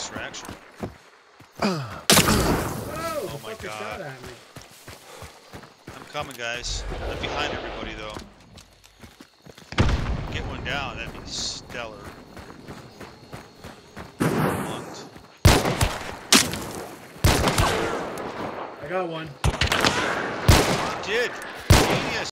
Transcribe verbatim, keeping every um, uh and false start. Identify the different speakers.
Speaker 1: distraction.
Speaker 2: Oh,
Speaker 1: Oh my
Speaker 2: the fucker
Speaker 1: God.
Speaker 2: shot at me.
Speaker 1: I'm coming, guys. I'm behind everybody, though. Get one down, that'd be stellar. One.
Speaker 2: I got one.
Speaker 1: You did. Genius.